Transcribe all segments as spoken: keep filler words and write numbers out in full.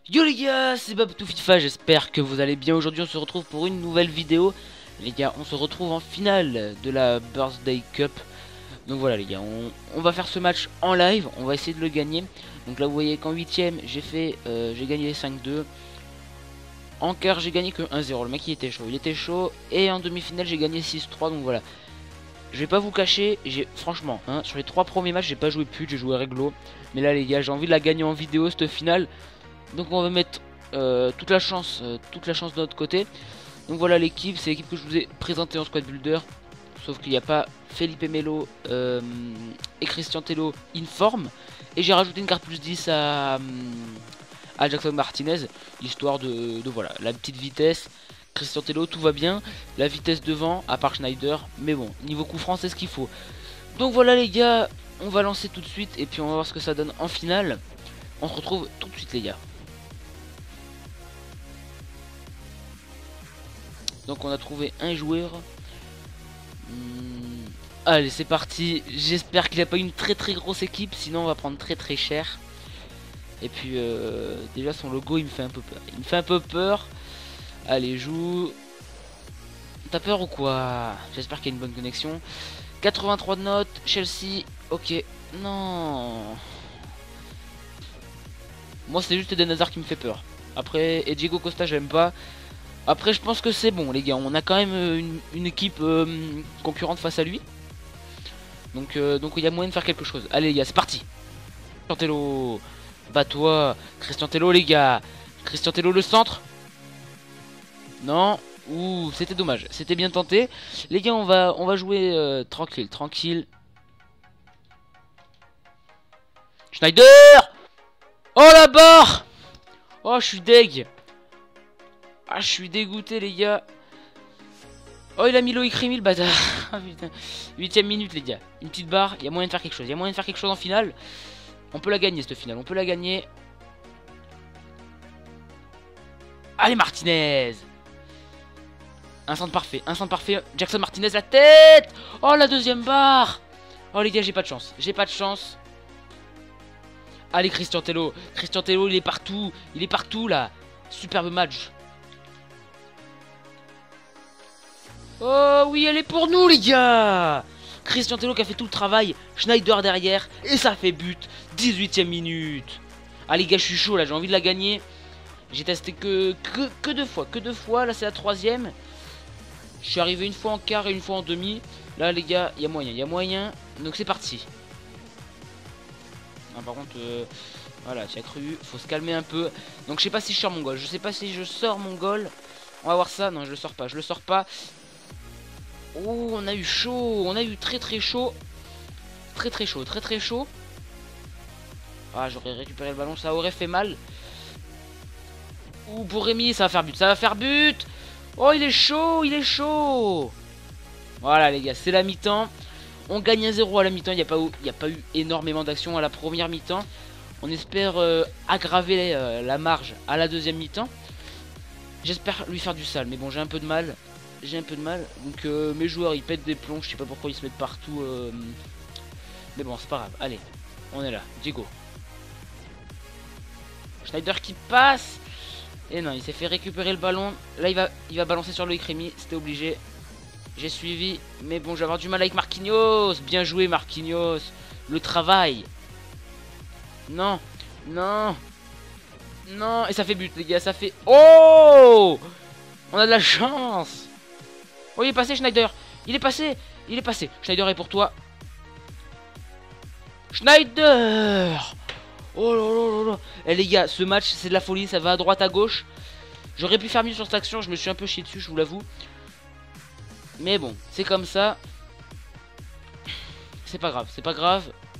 Yo les gars, c'est Babtoufifa, j'espère que vous allez bien. Aujourd'hui on se retrouve pour une nouvelle vidéo. Les gars, on se retrouve en finale de la Birthday Cup. Donc voilà les gars, on, on va faire ce match en live, on va essayer de le gagner. Donc là vous voyez qu'en huitième j'ai fait, euh, j'ai gagné cinq deux. En quart j'ai gagné que un zéro, le mec il était chaud, il était chaud. Et en demi-finale j'ai gagné six trois, donc voilà. Je vais pas vous cacher, j'ai franchement, hein, sur les trois premiers matchs j'ai pas joué pute, j'ai joué réglo. Mais là les gars, j'ai envie de la gagner en vidéo cette finale. Donc on va mettre euh, toute la chance, euh, toute la chance de notre côté. Donc voilà l'équipe, c'est l'équipe que je vous ai présentée en squad builder. Sauf qu'il n'y a pas Felipe Melo euh, et Christian Tello in forme. Et j'ai rajouté une carte plus dix à, à Jackson Martinez, histoire de, de voilà, la petite vitesse. Christian Tello, tout va bien. La vitesse devant, à part Schneider. Mais bon, niveau coup franc, c'est ce qu'il faut. Donc voilà les gars, on va lancer tout de suite et puis on va voir ce que ça donne en finale. On se retrouve tout de suite les gars. Donc on a trouvé un joueur. Hum, Allez c'est parti. J'espère qu'il n'a pas une très très grosse équipe. Sinon on va prendre très très cher. Et puis euh, déjà son logo il me fait un peu peur. Il me fait un peu peur. Allez joue. T'as peur ou quoi? J'espère qu'il y a une bonne connexion. quatre-vingt-trois de notes. Chelsea. Ok. Non. Moi c'est juste Eden Hazard qui me fait peur. Après et Diego Costa j'aime pas. Après je pense que c'est bon les gars, on a quand même une, une équipe euh, concurrente face à lui. Donc euh, donc il y a moyen de faire quelque chose. Allez les gars, c'est parti. Christian Tello, bats-toi. Christian Tello les gars. Christian Tello le centre. Non. Ouh, c'était dommage. C'était bien tenté. Les gars, on va on va jouer euh, tranquille, tranquille. Schneider. Oh la barre. Oh, je suis deg. Ah, je suis dégoûté les gars. Oh, il a mis Loïc Rémy le bâtard. Ah putain. Huitième minute les gars. Une petite barre, il y a moyen de faire quelque chose. Il y a moyen de faire quelque chose en finale. On peut la gagner cette finale, on peut la gagner. Allez Martinez. Un centre parfait, un centre parfait. Jackson Martinez la tête. Oh la deuxième barre. Oh les gars, j'ai pas de chance. J'ai pas de chance. Allez Christian Tello. Christian Tello il est partout. Il est partout là. Superbe match. Oh oui, elle est pour nous les gars. Christian Tello qui a fait tout le travail. Schneider derrière. Et ça fait but. dix-huitième minute. Ah les gars, je suis chaud là, j'ai envie de la gagner. J'ai testé que, que, que deux fois. Que deux fois, là c'est la troisième. Je suis arrivé une fois en quart et une fois en demi. Là les gars, il y a moyen, il y a moyen. Donc c'est parti. Ah, par contre, euh, voilà, tu as cru. Faut se calmer un peu. Donc je sais pas si je sors mon goal. Je sais pas si je sors mon goal. On va voir ça. Non, je le sors pas. Je le sors pas. Oh, on a eu chaud, on a eu très très chaud. Très très chaud, très très chaud. Ah, j'aurais récupéré le ballon, ça aurait fait mal. Ouh, pour Rémi, ça va faire but, ça va faire but. Oh, il est chaud, il est chaud. Voilà les gars, c'est la mi-temps. On gagne un zéro à la mi-temps, il n'y a, pas eu- il y a pas eu énormément d'action à la première mi-temps. On espère euh, aggraver euh, la marge à la deuxième mi-temps. J'espère lui faire du sale, mais bon, j'ai un peu de mal. J'ai un peu de mal. Donc euh, mes joueurs ils pètent des plombs. Je sais pas pourquoi ils se mettent partout. Euh... Mais bon, c'est pas grave. Allez, on est là. Diego. Schneider qui passe. Et non, il s'est fait récupérer le ballon. Là, il va, il va balancer sur Loïc Rémy. C'était obligé. J'ai suivi. Mais bon, je vais avoir du mal avec Marquinhos. Bien joué, Marquinhos. Le travail. Non. Non. Non. Et ça fait but, les gars. Ça fait... Oh, on a de la chance. Oh, il est passé, Schneider. Il est passé. Il est passé. Schneider est pour toi. Schneider. Oh là là là là. Eh les gars, ce match, c'est de la folie. Ça va à droite, à gauche. J'aurais pu faire mieux sur cette action. Je me suis un peu chié dessus, je vous l'avoue. Mais bon, c'est comme ça. C'est pas grave, c'est pas grave.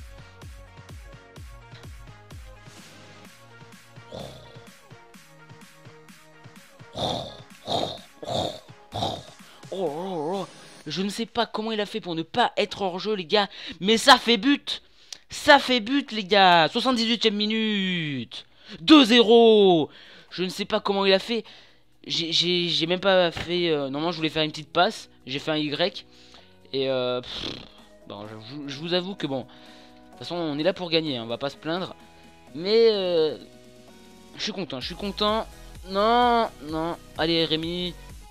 Oh là là. Je ne sais pas comment il a fait pour ne pas être hors jeu, les gars. Mais ça fait but. Ça fait but, les gars. soixante-dix-huitième minute. deux zéro. Je ne sais pas comment il a fait. J'ai même pas fait... Euh, normalement, je voulais faire une petite passe. J'ai fait un Y. Et euh, pff, bon, je, je vous avoue que bon... De toute façon, on est là pour gagner. Hein, on va pas se plaindre. Mais... Euh, Je suis content, je suis content. Non, non. Allez, Rémi.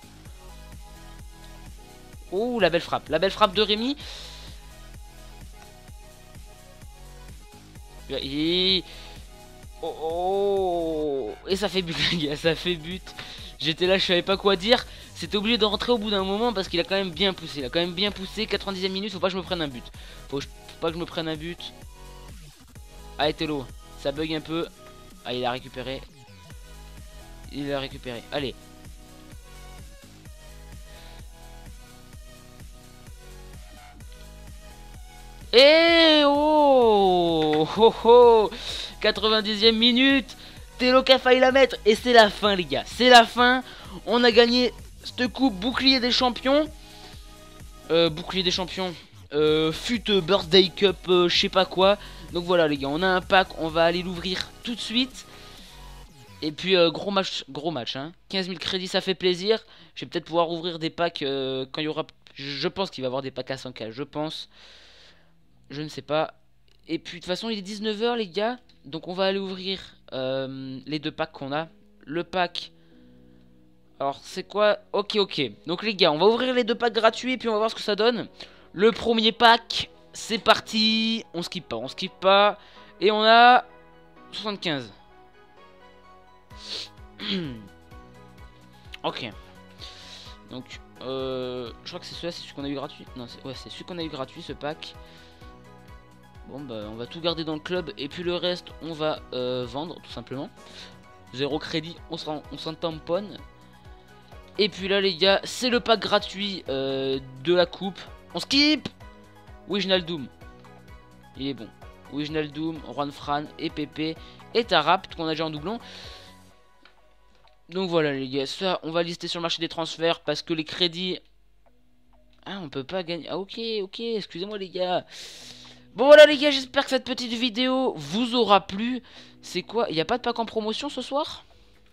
Oh, la belle frappe. La belle frappe de Rémi. Et... Oh, oh. Et ça fait but, les gars. Ça fait but. J'étais là, je savais pas quoi dire. C'était obligé de rentrer au bout d'un moment parce qu'il a quand même bien poussé. Il a quand même bien poussé. quatre-vingt-dixième minute, faut pas que je me prenne un but. Faut, faut pas que je me prenne un but. Ah, Tello. Ça bug un peu. Ah, il a récupéré. Il a récupéré. Allez. Et oh, oh, oh. quatre-vingt-dixième minute. Tello qui a failli la mettre. Et c'est la fin, les gars. C'est la fin. On a gagné cette coupe bouclier des champions. Euh, bouclier des champions. Euh, fut Birthday Cup, euh, je sais pas quoi. Donc voilà, les gars. On a un pack. On va aller l'ouvrir tout de suite. Et puis euh, gros match, gros match, hein. quinze mille crédits, ça fait plaisir. Je vais peut-être pouvoir ouvrir des packs euh, quand il y aura. Je pense qu'il va y avoir des packs à cent K, je pense. Je ne sais pas. Et puis de toute façon, il est dix-neuf heures, les gars. Donc on va aller ouvrir euh, les deux packs qu'on a. Le pack. Alors c'est quoi? Ok, ok. Donc les gars, on va ouvrir les deux packs gratuits et puis on va voir ce que ça donne. Le premier pack, c'est parti. On skip pas, on skip pas. Et on a soixante-quinze. Ok. Donc, euh, je crois que c'est celui-là, c'est celui qu'on a eu gratuit. Non, ouais, c'est celui qu'on a eu gratuit, ce pack. Bon, bah, on va tout garder dans le club. Et puis le reste, on va euh, vendre, tout simplement. Zéro crédit, on s'en on tamponne. Et puis là, les gars, c'est le pack gratuit euh, de la coupe. On skip. Wijnaldum. Il est bon. Wijnaldum, Juan Fran et Pepe. Et Tarap, qu'on a déjà en doublon. Donc voilà les gars, ça on va lister sur le marché des transferts parce que les crédits... Ah, on peut pas gagner... Ah ok, ok, excusez-moi les gars. Bon voilà les gars, j'espère que cette petite vidéo vous aura plu. C'est quoi? Il n'y a pas de pack en promotion ce soir?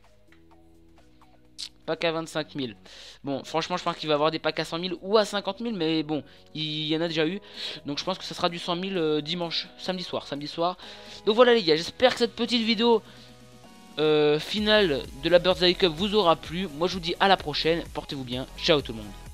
Pack à vingt-cinq mille. Bon, franchement je pense qu'il va y avoir des packs à cent mille ou à cinquante mille, mais bon, il y en a déjà eu. Donc je pense que ça sera du cent mille euh, dimanche, samedi soir, samedi soir. Donc voilà les gars, j'espère que cette petite vidéo... Euh, finale de la Birthday Cup vous aura plu. Moi je vous dis à la prochaine, portez-vous bien, ciao tout le monde.